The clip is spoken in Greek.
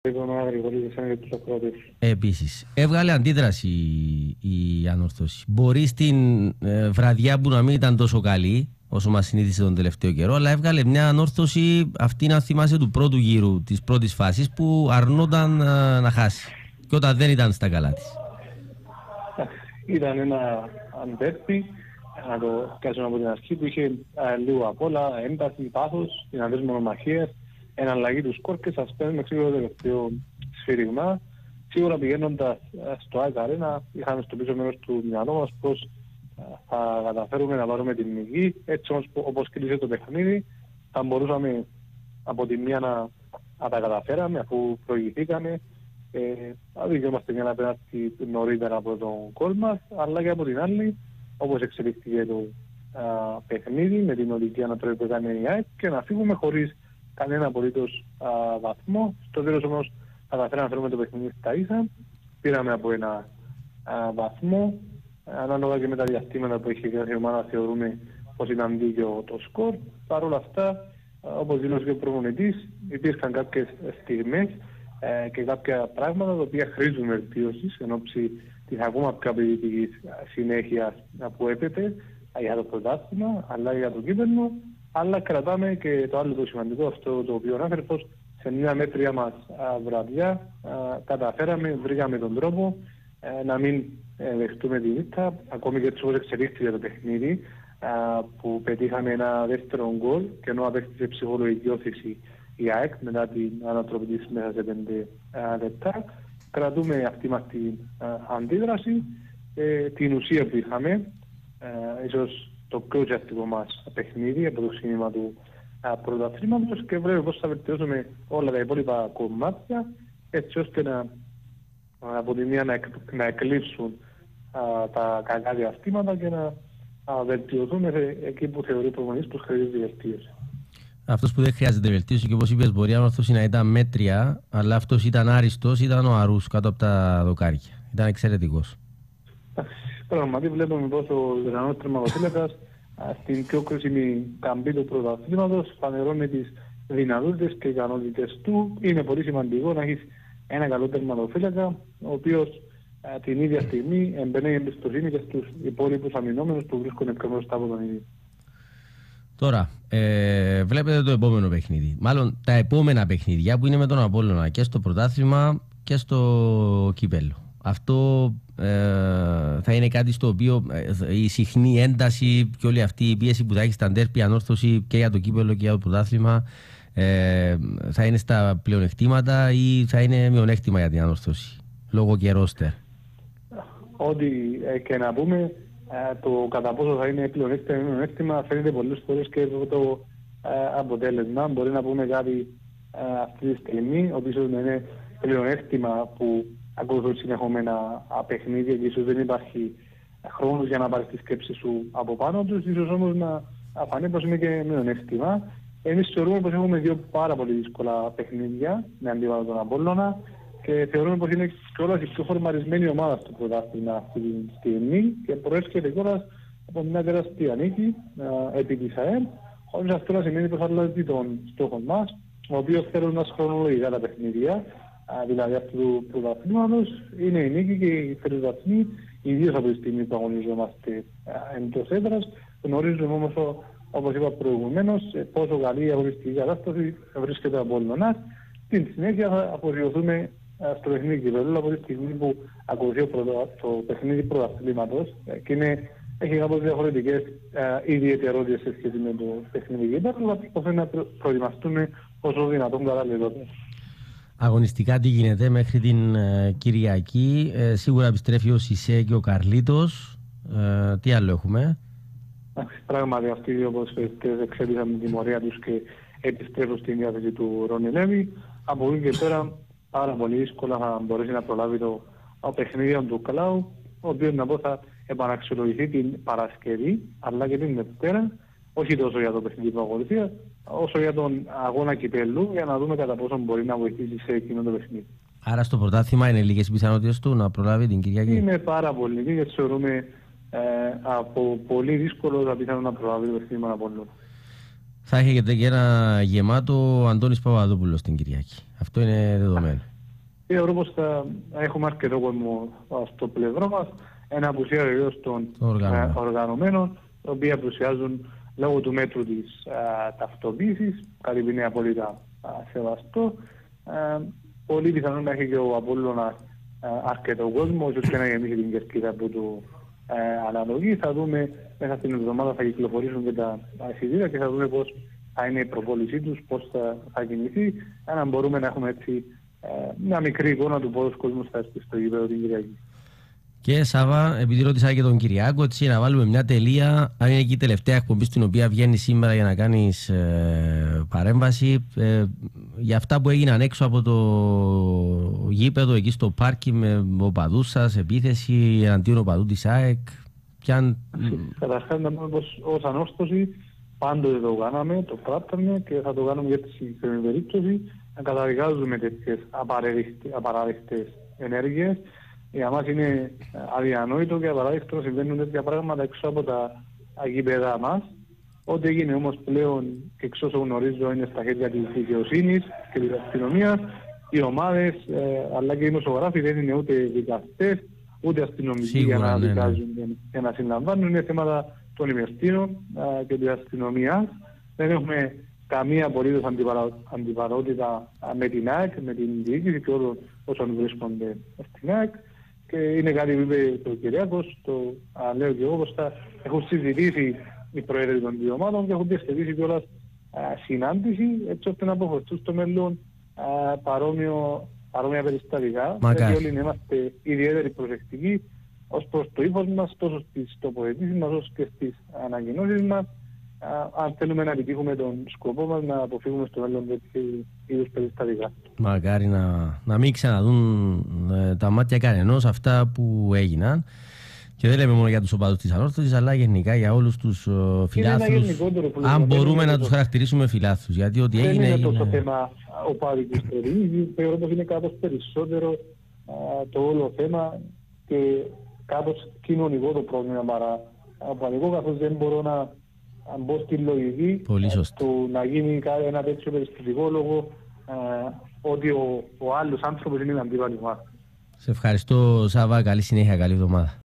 Επίσης, έβγαλε αντίδραση η Ανόρθωση. Μπορεί στην βραδιά που να μην ήταν τόσο καλή, όσο μας συνήθισε τον τελευταίο καιρό, αλλά έβγαλε μια Ανόρθωση, αυτή να θυμάσαι, του πρώτου γύρου, της πρώτης φάσης, που αρνόταν να χάσει. Και όταν δεν ήταν στα καλά της. Ήταν ένα αντέρπι, να το πιάσουμε από την αρχή, που είχε λίγο απ' όλα, ένταση, πάθος, δυνατές μονομαχίες, εναλλαγή του σκορ και σας παίρνουμε σίγουρα το τελευταίο σφύριγμα. Σίγουρα πηγαίνοντας στο ΑΕΚ Αρένα, είχαμε στο πίσω μέρος του μυαλό μας πως θα καταφέρουμε να πάρουμε την νική. Έτσι όμως, όπως κλείσε το παιχνίδι, θα μπορούσαμε από τη μία να τα καταφέραμε, αφού προηγηθήκαμε. Δικαιούμαστε μια απέναντι νωρίτερα από τον γκολ μας, αλλά και από την άλλη, όπως εξελίχθηκε το παιχνίδι, με την οδική ανατροπή που έκανε η ΑΕΚ, και να φύγουμε χωρίς κανένα απολύτως βαθμό. Στο τέλος όμως καταφέραμε να φέρουμε το παιχνίδι στα ίσα. Πήραμε από ένα βαθμό. Ανάλογα και με τα διαστήματα που είχε κάθε ομάδα, θεωρούμε πως ήταν δίκαιο το σκορ. Παρ' όλα αυτά, όπως δήλωσε και ο προπονητής, υπήρχαν κάποιες στιγμές και κάποια πράγματα τα οποία χρήζουν βελτίωσης εν ώψη της ακόμα πιο απαιτητικής συνέχειας που έπεται για το πρωτάθλημα, αλλά για το κύπελλο. Αλλά κρατάμε και το άλλο το σημαντικό, αυτό το οποίο ανάφερε, πως σε μια μέτρια μας βραδιά καταφέραμε, βρήκαμε τον τρόπο να μην δεχτούμε την ήττα, ακόμη και έτσι όπως εξελίχθηκε το παιχνίδι, που πετύχαμε ένα δεύτερο γκολ, και ενώ απέκτησε ψυχολογική όθηση η ΑΕΚ μετά την ανατροπή της μέσα σε 5 λεπτά. Κρατούμε αυτή μας την αντίδραση, την ουσία που είχαμε, ίσως το πιο ουσιαστικό μας παιχνίδι από το ξεκίνημα του πρωταθλήματος, και βλέπουμε πώς θα βελτιώσουμε όλα τα υπόλοιπα κομμάτια, έτσι ώστε από τη μία να εκλείψουν τα κακά διαστήματα και να βελτιωθούμε εκεί που θεωρεί ο προπονητής πως χρειάζεται βελτίωση. Αυτός που δεν χρειάζεται βελτίωση, και όπως είπες, μπορεί Ανόρθωση να ήταν μέτρια, αλλά αυτός ήταν άριστος, ήταν ο Αρούς κάτω από τα δοκάρια. Ήταν εξαιρετικός. Πραγματικά βλέπουμε πως ο Ιρανός τερματοφύλακας στην πιο κρίσιμη καμπή του πρωταθλήματος φανερώνει τις δυνατότητες και ικανότητες του. Είναι πολύ σημαντικό να έχεις ένα καλό τερματοφύλακα, ο οποίος την ίδια στιγμή εμπνέει εμπιστοσύνη και στους υπόλοιπους αμυνόμενους που βρίσκονται πιο μπροστά από τον ίδιο. Τώρα, βλέπετε το επόμενο παιχνίδι. Μάλλον τα επόμενα παιχνίδια που είναι με τον Απόλλωνα και στο πρωτάθλημα και στο κύπελλο. Αυτό θα είναι κάτι στο οποίο η συχνή ένταση και όλη αυτή η πίεση που θα έχει στα ντέρπι, Ανόρθωση και για το κύπελλο και για το πρωτάθλημα, θα είναι στα πλεονεκτήματα ή θα είναι μειονέκτημα για την Ανόρθωση, λόγω και ρόστερ? Ό,τι και να πούμε, το κατά πόσο θα είναι πλεονέκτημα ή μειονέκτημα φαίνεται πολλές φορές και το αποτέλεσμα. Μπορεί να πούμε κάτι αυτή τη στιγμή, ότι ίσως να είναι πλεονέκτημα που ακολουθούν συνεχόμενα παιχνίδια και ίσως δεν υπάρχει χρόνος για να πάρεις τη σκέψη σου από πάνω τους, ίσως όμως να φανεί πως είναι και μειονέκτημα. Εμείς θεωρούμε πως έχουμε δύο πάρα πολύ δύσκολα παιχνίδια με αντίβαρο τον Απόλλωνα, και θεωρούμε πως είναι κιόλας η πιο φορμαρισμένη ομάδα στο πρωτάθλημα αυτή τη στιγμή, και προέρχεται κιόλας από μια τεράστια νίκη επί της ΑΕΛ, χωρίς αυτό να σημαίνει πως αλλάζει τον στόχο μας, ο οποίος θέλουν να χρονολογικά τα παιχνίδια, δηλαδή αυτού του πρωταθλήματος, είναι η νίκη και οι τρεις βαθμοί, ιδίως από τη στιγμή που αγωνιζόμαστε εντός έδρας. Γνωρίζουμε όμως, όπως είπα προηγουμένως, πόσο καλή η αγωνιστική κατάσταση βρίσκεται από Απόλλωνας. Στην συνέχεια θα αποσιωθούμε στο παιχνίδι κυπέλλου από τη στιγμή που ακολουθεί το παιχνίδι πρωταθλήματος, και έχει κάπως διαφορετικές ιδιαιτερότητες σε σχέση με το παιχνίδι κυπέλλου, αλλά προσπαθούμε να προετοιμαστούμε όσο δυνατόν κατάλληλότερα. Αγωνιστικά τι γίνεται μέχρι την Κυριακή? Σίγουρα επιστρέφει ο Σισέ και ο Καρλίτος. Τι άλλο έχουμε? Πράγματι αυτοί οι ποδοσφαιριστές εξέλιξαν την τιμωρία τους και επιστρέφουν στην διάθεση του Ρόνι Λέβη. Από εκεί και πέρα πάρα πολύ δύσκολα θα μπορέσει να προλάβει το παιχνίδι του Καλάου, ο οποίος να πω θα επαναξιολογηθεί την Παρασκευή αλλά και την Δευτέρα, όχι τόσο για το παιχνίδι που ακολουθεί, όσο για τον αγώνα κυπέλλου, για να δούμε κατά πόσο μπορεί να βοηθήσει σε εκείνο το παιχνίδι. Άρα στο πρωτάθλημα είναι λίγες οι πιθανότητες του να προλάβει την Κυριακή? Είναι πάρα πολύ λίγες, θεωρούμε από πολύ δύσκολο θα πιθανό να προλάβει το παιχνίδι με Απόλλωνα. Θα έχετε και ένα γεμάτο Αντώνης Παπαδόπουλος την Κυριακή. Αυτό είναι δεδομένο. Θεωρώ πως θα έχουμε αρκετό κόσμο στο πλευρό μας, ένα απουσία βεβαίως των οργανωμένων, οι οποίοι απουσιάζουν λόγω του μέτρου της ταυτοποίησης, κάτι που είναι απόλυτα σεβαστό. Πολύ πιθανόν να έχει και ο Απόλλωνας αρκετό κόσμο, ίσως και να γεμίσει την κερκίδα που του αναλογεί. Θα δούμε μέσα στην εβδομάδα, θα κυκλοφορήσουν και τα εισιτήρια και θα δούμε πώς θα είναι η προπόλησή τους, πώς θα κινηθεί, αν μπορούμε να έχουμε έτσι μια μικρή εικόνα του πόσος κόσμος θα έρθει στο γήπεδο την Κυριακή. Και Σάβα, επειδή ρώτησα και τον Κυριάκο, έτσι να βάλουμε μια τελεία, αν είναι και η τελευταία εκπομπή στην οποία βγαίνει σήμερα για να κάνεις παρέμβαση, για αυτά που έγιναν έξω από το γήπεδο, εκεί στο πάρκι με οπαδούς σας, επίθεση εναντίον οπαδού της ΑΕΚ. Καταρχάς να πούμε πως ως ανόρθωση πάντοτε το κάναμε, το πράτταμε και θα το κάνουμε για τη συγκεκριμένη περίπτωση, να καταδικάζουμε τέτοιες απαράδεκτες ενέργειες. Για μας είναι αδιανόητο και απαράδεκτο να συμβαίνουν τέτοια πράγματα έξω από τα γήπεδά μας. Ό,τι έγινε όμως πλέον, και εξ όσων γνωρίζω, είναι στα χέρια της δικαιοσύνης και της αστυνομίας. Οι ομάδες αλλά και οι δημοσιογράφοι δεν είναι ούτε δικαστές ούτε αστυνομικοί για να δικάζουν και να συλλαμβάνουν. Είναι θέματα των ημερτήρων και της αστυνομίας. Δεν έχουμε καμία απολύτως αντιπαρότητα με την ΑΕΚ, με την διοίκηση και όλων όσων βρίσκονται στην ΑΕΚ. Και είναι κάτι που είπε ο Κυριάκος, το λέω και εγώ, πως θα έχουν συζητήσει οι πρόεδροι των δύο ομάδων και έχουν διαστηρίσει κιόλας συνάντηση, έτσι ώστε να αποφευθούν στο μέλλον παρόμοια περιστατικά. Γιατί όλοι είμαστε ιδιαίτεροι προσεκτικοί ως προς το ύφος μας, τόσο στις τοποθετήσεις μας όσο και στις ανακοινώσεις μας. Αν θέλουμε να επιτύχουμε τον σκοπό μας, να αποφύγουμε στο μέλλον τέτοιου είδους περιστατικά. Μακάρι να μην ξαναδούν τα μάτια κανενός αυτά που έγιναν. Και δεν λέμε μόνο για τους οπαδούς της Ανόρθωσης, αλλά γενικά για όλους τους φιλάθλους. Αν μπορούμε να τους χαρακτηρίσουμε φιλάθλους. Γιατί ό,τι έγινε. Δεν είναι τόσο θέμα οπαδικής περίπτωσης. Θεωρώ πως είναι κάπως περισσότερο το όλο θέμα και κάπως κοινωνικό το πρόβλημα παρά οπαδικό, καθώς δεν μπορώ να μπω στη λογική του να γίνει ένα τέτοιο περιστατικό λόγω ότι ο άλλος άνθρωπος είναι αντίπαλος μας. Σε ευχαριστώ Σάβα, καλή συνέχεια, καλή εβδομάδα.